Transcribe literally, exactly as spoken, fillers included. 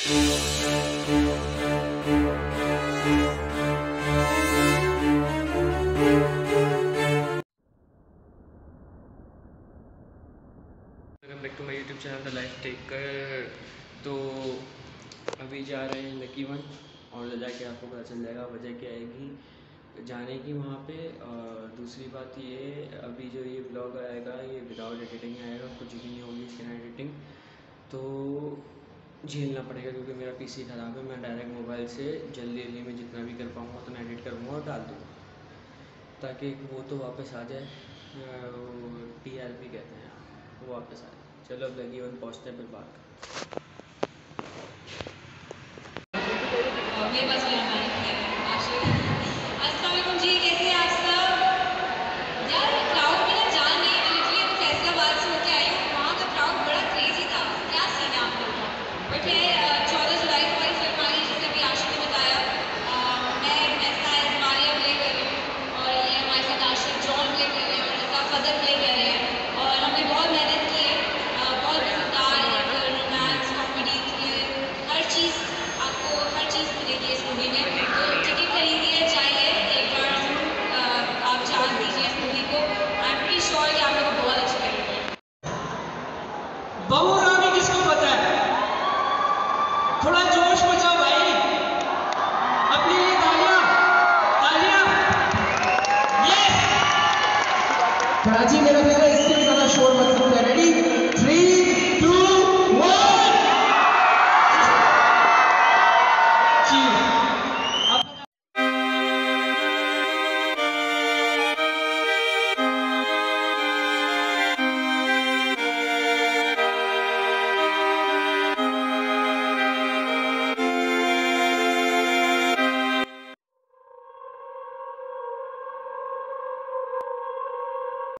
Welcome back to my YouTube channel the life taker. तो अभी जा रहे हैं लकी वन और ले जाके आपको पता चल जाएगा वजह क्या आएगी जाने की वहाँ पे। और दूसरी बात ये, अभी जो ये ब्लॉग आएगा ये विदाउट एडिटिंग आएगा, कुछ भी नहीं होगी इसके ना एडिटिंग, तो झेलना पड़ेगा क्योंकि मेरा पीसी ख़राब है। मैं डायरेक्ट मोबाइल से जल्दी जल्दी में जितना भी कर पाऊँगा उतना एडिट करूँगा और डाल दूँगा ताकि वो तो वापस आ जाए, टी आर पी कहते हैं वो वापस आ जाए। चलो अब लगी वन पहुँचते हैं फिर बात। मेरे पास मेरा माइक है। अस्सलाम वालेकुम जी, कैसे हैं आप सब? यार क्राउड में ना जान नहीं है, लिटरली तो फैसलाबाद से होके आई हूँ, वहाँ का क्राउड बड़ा क्रेजी था। क्या सीन है आप लोगों का? बट है चौदह जुलाई को हमारी फिल्म आई, जैसे अभी आशिक ने बताया। मैं ऐसा मारिया प्ले कर रही हूँ और ये हमारे साथ आशिक जॉन प्ले कर रहे हैं और ऐसा फदर प्ले कर रहे हैं और हमने बहुत मेहनत की है। बहुत मज़ेदार एक रोमांस कॉमेडी थ्रिल हर चीज़ आपको हर चीज़ मिलेगी इस मूवी में। तो टिकट खरीदिए, जाइए एक बार जरूर आप चांस दीजिए इस मूवी को। आई एम प्रीटी श्योर कि आप लोगों को बहुत अच्छी लगेगी। बहू रानी किसको पता है? थोड़ा